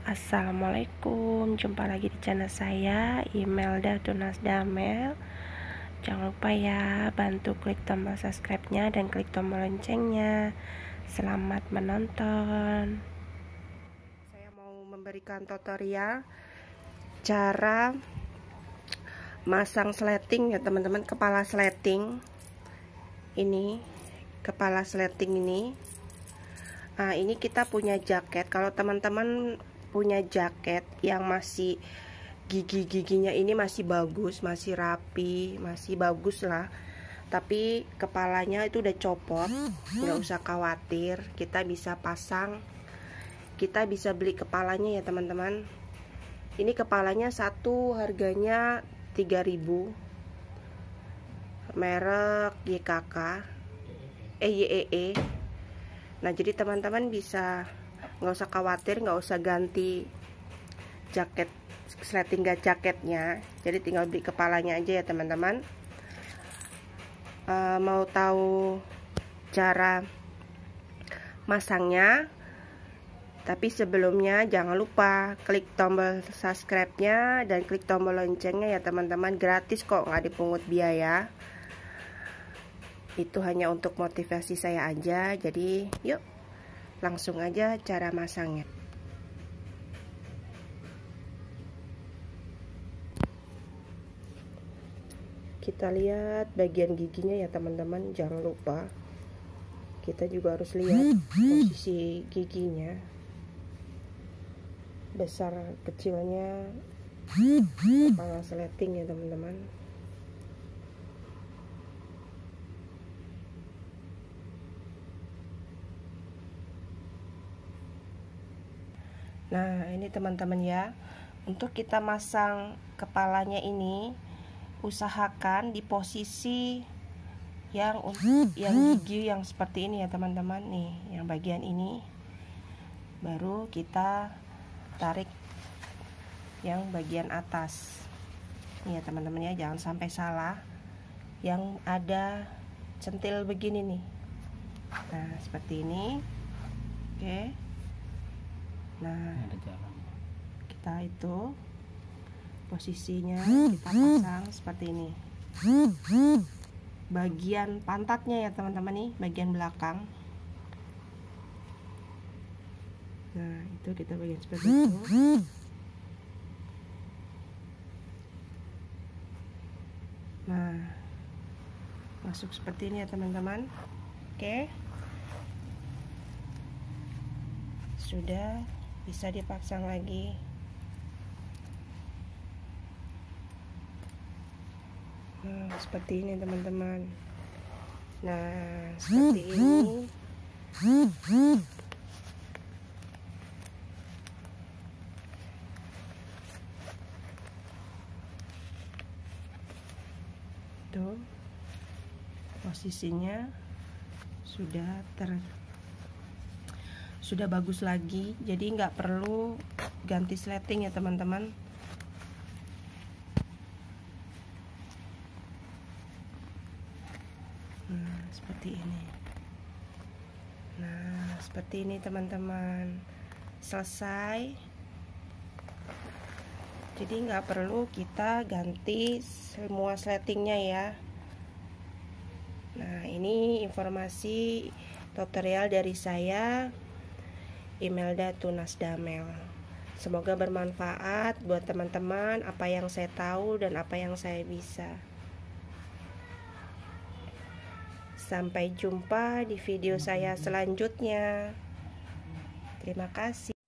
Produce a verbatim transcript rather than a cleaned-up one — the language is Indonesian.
Assalamualaikum, jumpa lagi di channel saya, Imelda Tunas Damel. Jangan lupa ya, bantu klik tombol subscribe-nya dan klik tombol loncengnya. Selamat menonton. Saya mau memberikan tutorial cara masang sleting ya teman-teman, kepala sleting. Ini kepala sleting ini. Nah, ini kita punya jaket. Kalau teman-teman punya jaket yang masih gigi-giginya ini masih bagus, masih rapi, masih bagus lah, tapi kepalanya itu udah copot, nggak usah khawatir, kita bisa pasang, kita bisa beli kepalanya ya teman-teman. Ini kepalanya satu harganya tiga ribu, merek Y K K eh Y E E. Nah, jadi teman-teman bisa nggak usah khawatir, nggak usah ganti jaket sleting jaketnya, jadi tinggal beli kepalanya aja ya teman-teman. E, mau tahu cara masangnya, tapi sebelumnya jangan lupa klik tombol subscribe-nya dan klik tombol loncengnya ya teman-teman, gratis kok, nggak dipungut biaya. Itu hanya untuk motivasi saya aja. Jadi yuk langsung aja cara masangnya. Kita lihat bagian giginya ya teman-teman, jangan lupa kita juga harus lihat posisi giginya, besar kecilnya kepala sleting ya teman-teman. Nah, ini teman-teman ya, untuk kita masang kepalanya ini usahakan di posisi yang yang gigi yang seperti ini ya teman-teman. Nih, yang bagian ini baru kita tarik yang bagian atas. Nih ya teman-teman ya, jangan sampai salah. Yang ada centil begini nih. Nah, seperti ini. Oke. Nah, kita itu posisinya kita pasang seperti ini. Bagian pantatnya ya teman-teman, nih bagian belakang. Nah, itu kita bagian seperti itu. Nah, masuk seperti ini ya teman-teman. Oke, sudah bisa dipasang lagi. Nah, seperti ini teman-teman. Nah, seperti ini. Tuh, posisinya sudah ter sudah bagus lagi, jadi nggak perlu ganti sleting ya teman-teman. Nah, seperti ini. Nah, seperti ini teman-teman, selesai. Jadi nggak perlu kita ganti semua sletingnya ya. Nah, ini informasi tutorial dari saya, Imelda Tunas Damel. Semoga bermanfaat buat teman-teman, apa yang saya tahu dan apa yang saya bisa. Sampai jumpa di video saya selanjutnya. Terima kasih.